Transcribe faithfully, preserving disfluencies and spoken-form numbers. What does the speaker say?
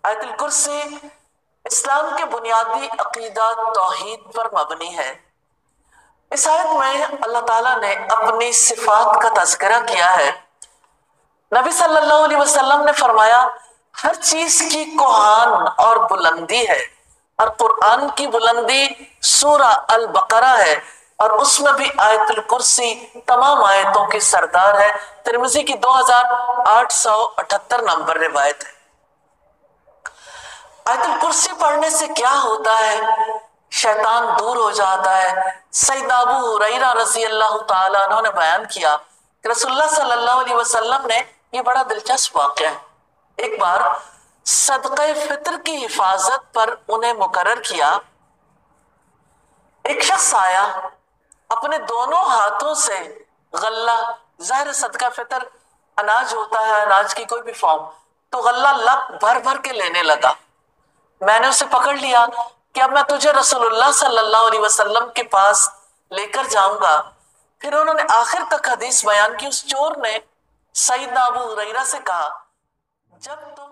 آیت الکرسی اسلام کے بنیادی عقیدہ توحید پر مبنی ہے۔ اس آیت میں اللہ تعالیٰ نے اپنی صفات کا تذکرہ کیا ہے۔ نبی صلی اللہ علیہ وسلم نے فرمایا ہر چیز کی کوہان اور بلندی ہے، اور قرآن کی بلندی سورہ البقرہ ہے، اور اس میں بھی آیت الکرسی تمام آیتوں کی سردار ہے۔ ترمذی کی دو ہزار آٹھ سو اٹھتر نمبر روایت ہے۔ آیت الکرسی پڑھنے سے کیا ہوتا ہے؟ شیطان دور ہو جاتا ہے۔ سیدنا ابو ہریرہ رضی اللہ تعالیٰ عنہ نے بیان کیا کہ رسول اللہ صلی اللہ علیہ وسلم نے یہ بڑا دلچسپ واقعہ ہے، ایک بار صدقہ فطر کی حفاظت پر انہیں مقرر کیا۔ ایک شخص آیا، اپنے دونوں ہاتھوں سے غلہ، ظاہر صدقہ فطر اناج ہوتا ہے، اناج کی کوئی بھی فارم، تو غلہ لپ بھر بھر کے لینے لگا۔ میں نے اسے پکڑ لیا کہ اب میں تجھے رسول اللہ صلی اللہ علیہ وسلم کے پاس لے کر جاؤں گا۔ پھر انہوں نے آخر تک حدیث بیان کی۔ اس چور نے سیدنا ابو ہریرہ سے کہا جب تم